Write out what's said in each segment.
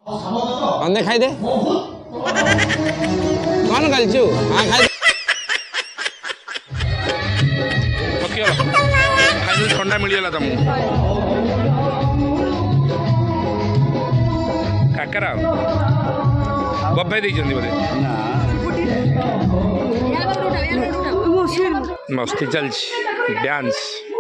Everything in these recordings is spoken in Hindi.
अंदे खाई दे कौन गलचू हाँ खाई खाई ठंडा मिलगला तुमको काकरा बब्बाई बोधे मस्ती चलछि डांस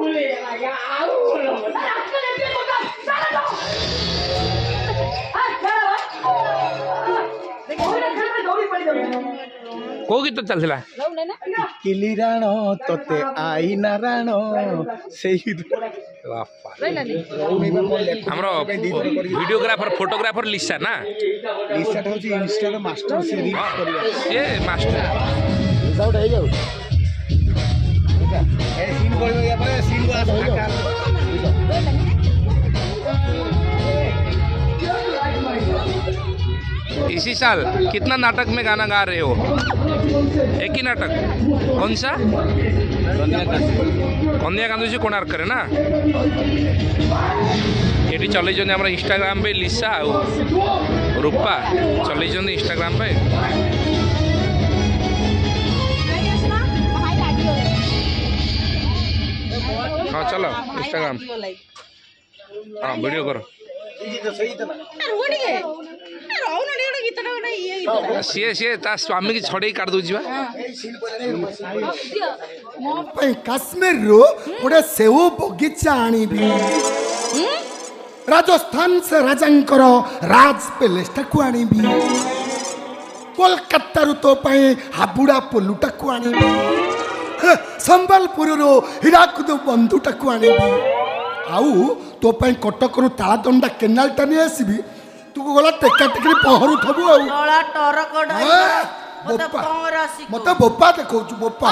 को गीत चलथिला किली राण तोते आई ना राण से हमरो वीडियोग्राफर फोटोग्राफर लिसा ना लिसा होची इंस्टा रो मास्टर से रील्स करबा ये मास्टर विदाउट हे जाऊ ए सीन करबो या पर सीन को आकार इसी साल कितना नाटक में गाना गा रहे हो? एक ही नाटक कौन सा? कन्या कांदुची कोणार्क करे ना ये चल इंस्टाग्राम पे लिसा रूपा चल इंस्टाग्राम पे हाँ चलो इंस्टाग्राम हाँ वीडियो करो सी सी ता स्वामी की छड़े काट दूची काश्मीर रो गोटे सेव बगीचा आनीबी राजस्थान से राजांकर राज पैलेस टाकू आनीबी कोलकाता रू तो पाए हाबुड़ा पोलुटा को आनीबी संबलपुर रो हीराकुद बंधु टाकू आनीबी आउ तो पाए कटक रू तालादंडा केनाल टा नहीं आसीबी तू गला टेका टेकरी पहरू थबु आउ गला टरक बोपा मते बोपा देखौ छु बोपा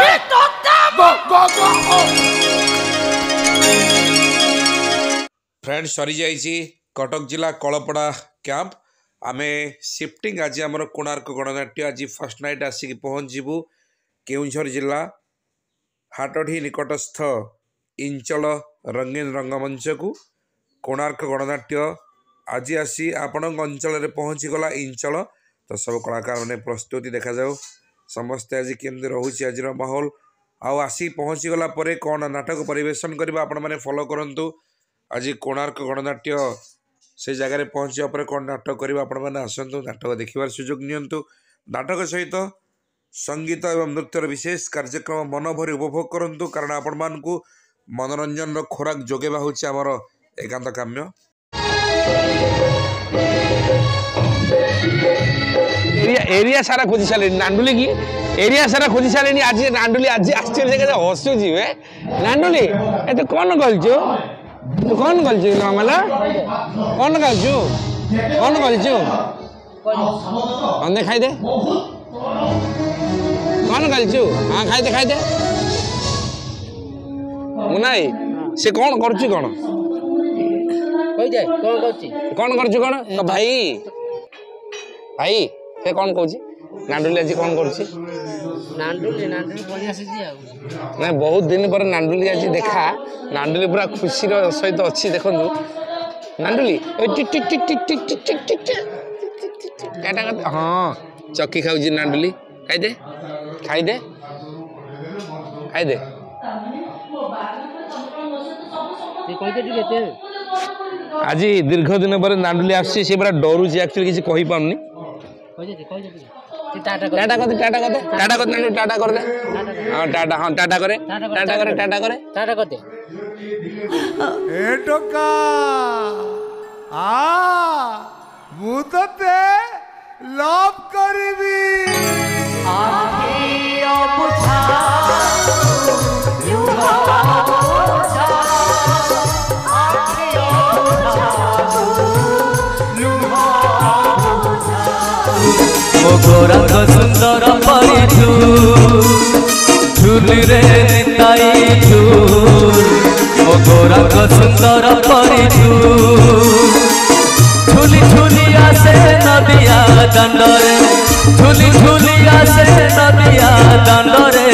फ्रेंड सरी जाइए कटक जिला कलपड़ा कैंप आमे शिफ्टिंग आज आमर कोणार्क गणनाट्य आज फर्स्ट नाइट आसिक पहुँचू केउझर जिला हाटडी निकटस्थ इंचल रंगीन रंगमंच को कोणार्क गणनाट्य आज आसी आपण अंचल पहुँची गला इंचल तो सब कलाकार मैंने प्रस्तुति देखा जाओ समस्ते आज केमती रोचे आज माहौल आसी पहुँची गला परे कौन नाटक परिवेशन करवा आपण मैंने फॉलो करंतु आज कोणार्क गणनाट्य से जगह पहुँचा पर कौन नाटक करवा आपण मैंने आसतु नाटक देखिबार सुजोग नियंतु नाटक सहित संगीत एवं नृत्यर विशेष कार्यक्रम मन भरी उपभोग करंतु कारण आपण मानकु मनोरंजन खोराक जोगेबा होछि आमर एकांत काम्य एरिया सारा खोजी सारे नांडुली की एरिया सारा खोजी सारे आज नांडुली आज हसुची नांडुली ए तू कौन गलचु तू कौन गलचु मामला कौन गलचु कौन गलचु अंदे खाई दे कौन गलचु हाँ खाई दे मुनाई से कौन करछु कौन कहि जाय कौन करछि कौन करछु कौन तो भाई भाई से कौन कहूँ नांडुली आज कौन कर नांडुली बढ़िया से ना बहुत दिन पर नांडुली आज देखा नांडुली पूरा खुशी सहित अच्छी देखु नांडुली हाँ चक्की खाऊ नांडुली खाई दे आज दीर्घ दिन पर नांडुली आसी से पूरा डरुची एक्चुअली किसी कहि पाउनी टाटा कर दे हाँ टाटा करे ए टोका आ मु तते लव करबी गोरख सुंदर परिचू झूली रे निताई झूल ओ गोरख सुंदर परिचू झूली झूली आसे नदिया दंडरे झूली झूली आसे नदिया दंडरे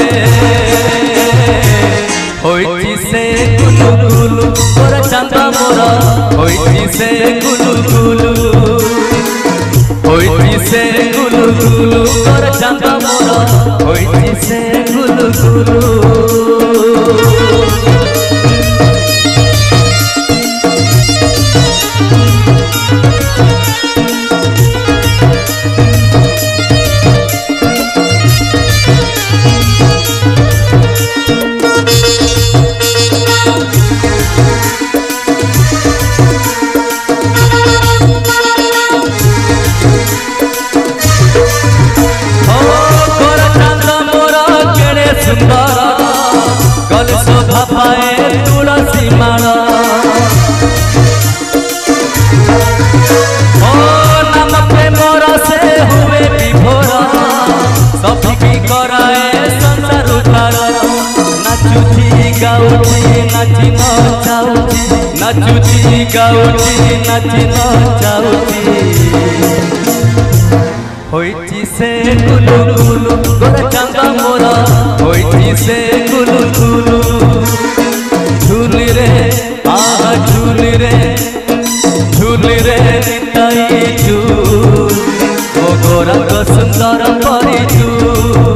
होई से गुलु गुलु मोर चंदा मोर होई से गुलु गुलु होइछि से गुलु गुलु तुलसी माला ओ नाम प्रेमर से हुए विभोर सभी कराए संसार उद्धार नाचुची गाउची नाची नचाउची नाचुची गाउची नाची नचाउची होइछि से गुलु गुलु गोरा चांदा मोरा होइछि से गुलु गुलु झूली रे आ झूली रे निताई झूल ओ गोरा को सुंदर परी झूल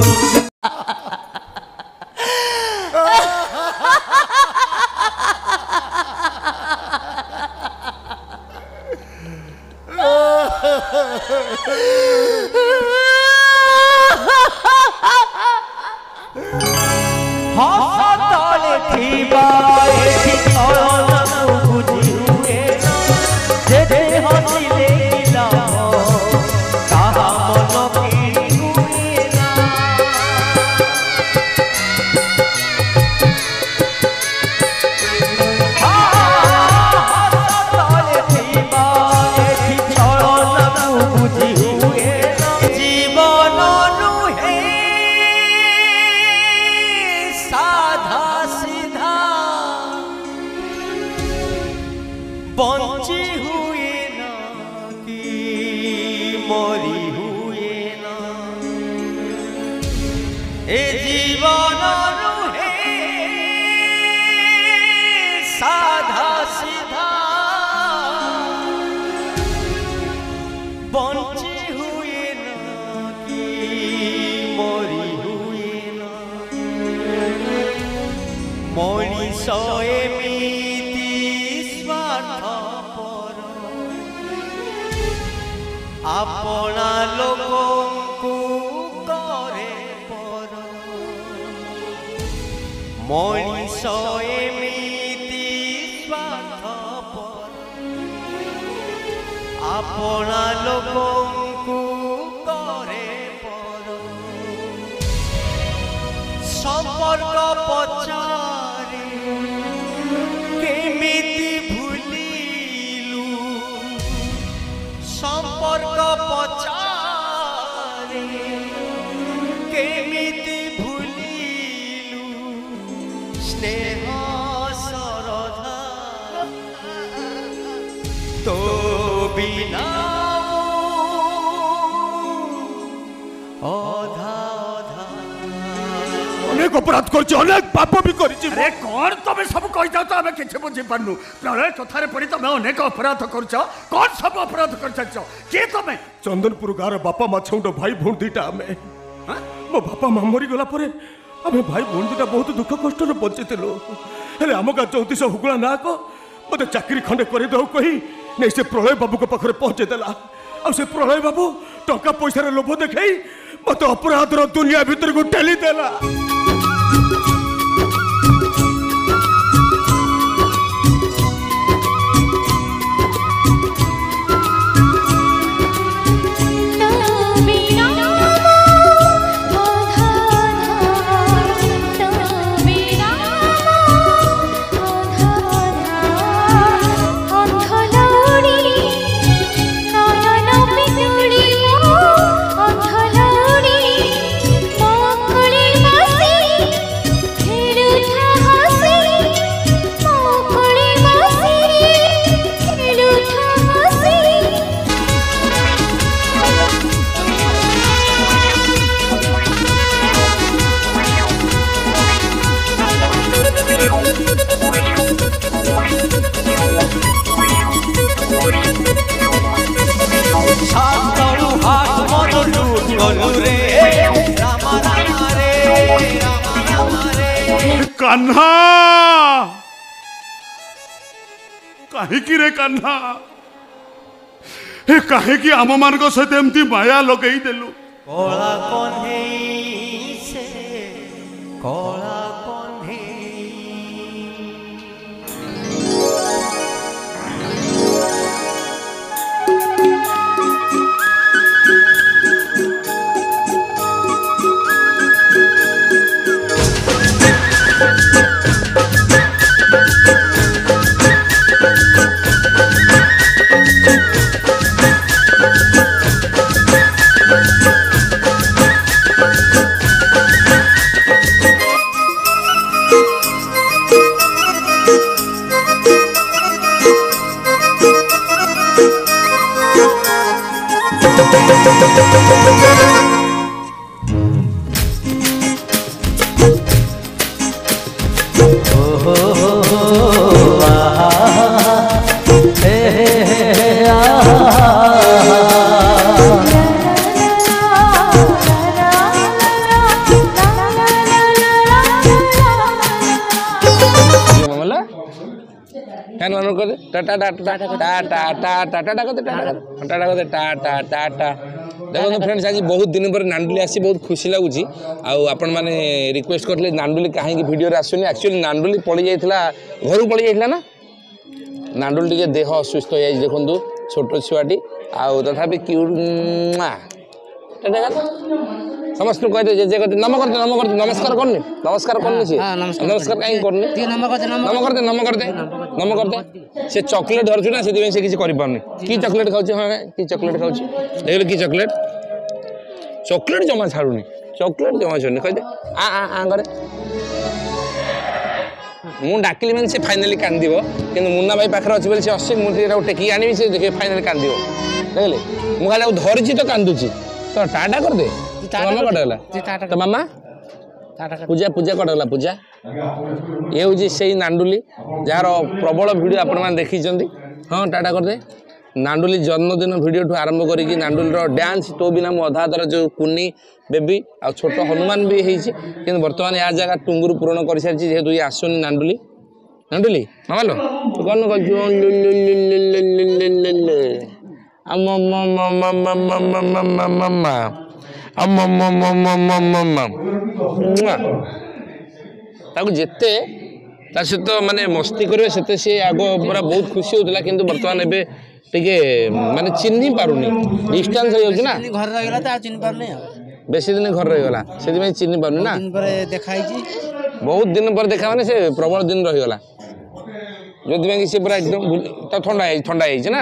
बंची हुए ना कि मरी हुए ना ए जीवन रुहे साधा सीधा बंची हुए ना कि मरी हुए ना मनीष अपना लोगों को करे पर मनीष एमिति स्वार्थपर अपना लोगों को करे पर संपर्क पचारे केमिति भूलिलु संपर्क पचारे केमिति भूलिलु स्नेह सरधा तो बिना अधा अनेक अपराध कर अनेक पाप भी कर अरे कौन तुम सब कही जाओ तो आम कि बुझी पार्नु प्रलय कथार पड़ी तुम अनेक अपराध कर कौन सब अपराध कर किए तुम चंदनपुर गाँव बापा माँ छौंड भाई भौण दीटा आम मो बापा माँ मरी गला आम भाई भौण दीटा बहुत दुख कष्ट बचिलु हेले आम गाँ 34 हुगुला नाक मत चाकरी खंडे करदे कही नहीं से प्रलय बाबू के पाखे पहुंचेदेला आ से प्रलय बाबू टंका पैसार लोभ देखई मत अपराधर दुनिया भीतर को ठेली देला। बसी कान्हा कहीं रे कान्हा हे कहीं आम मान सहित एमती माया लगई देलु कला कन्हई से कला कन्हई देखो फ्रेंड्स आज बहुत दिन पर नांडुली आसी बहुत खुशी लगुच आपण मैंने रिक्वेस्ट करते नांडुली कहीं वीडियो आसुनी एक्चुअली नांडुली पड़ जाइए घर पड़ जाइए ना नांडुली टे देह असुस्थ हो जाए देखो छोट छुआटी आउ तथापि समस्त कहते जे कहते नमस्कार करनी नमस्कार करनी सी नमस्कार कहीं करनी नम करते से चॉकलेट धरछु ना से किसी करि पारनी की चॉकलेट खाउछ हां की चॉकलेट खाउछ देखले की चॉकलेट जमा छाड़ुनी चॉकलेट जमा छाड़ुनी कहते आ करे मु डाकिली मन से फाइनली कांदिबो किंतु मुन्ना भाई पाखर अछि बोली से अस्सी मुठी टेकी आनी से देखे फाइनली कांदिबो देखले मु खाली धरछि तो कांदुछि तो टाटा कर दे मामा कटगला तो मामा पूजा पूजा कटगला पूजा ये हूँ से नांडुली जार प्रबल वीडियो आपण मैंने देखी हाँ टाटा कर दे नांडुली जन्मदिन वीडियो ठू आरंभ करी नांडुली डांस तो बिना मु अधा तर जो कुनी बेबी आ छोट हनुमान भी होती बर्तमान या जगह टुंगुर पूरण कर सारी जेहेतु ये आसुनी नांडुली नांडुली मामा लो कौन जिते सहित माने मस्ती करेंगे से सी आग पूरा बहुत खुशी होता कि बर्तमान एवं टे माने चिन्ह पारुनी डिस्टेंस हो जाऊँ ना घर रहीगला तो चिन्ह पारनी बेसी दिन घर रहीगला से चिन्ह पारुनी ना देखा बहुत दिन पर देखा माने से प्रबल दिन रहीगला जो सी पूरा एकदम तो ठंडा ना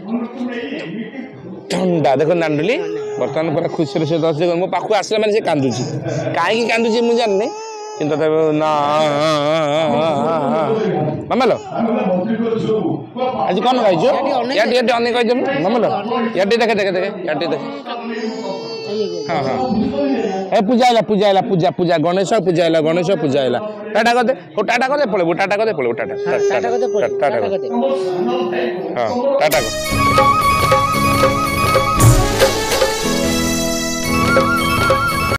ठंडा देखो नांडुली बर्तमान पूरा खुशी से मो पाखु आसला मैंने कांदुची कहीं कांदुची मुझे जाननी किंतु ना मामा लो आज कौन खाई या अनेक कही मामा लो या देखे देखे देखे या देखे हाँ हाँ ए पूजा है पूजा है पूजा पूजा गणेश पूजा है गणेश पूजा है टाटा कर दे टाटा कर दे पड़े टाटा कर दे पड़े टाटा टाटा हाँ टाटा कर